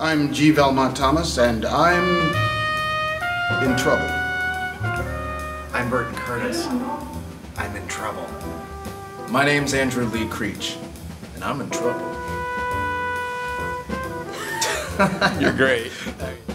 I'm G. Valmont Thomas, and I'm in trouble. I'm Burton Curtis. I'm in trouble. My name's Andrew Lee Creech, and I'm in trouble. You're great.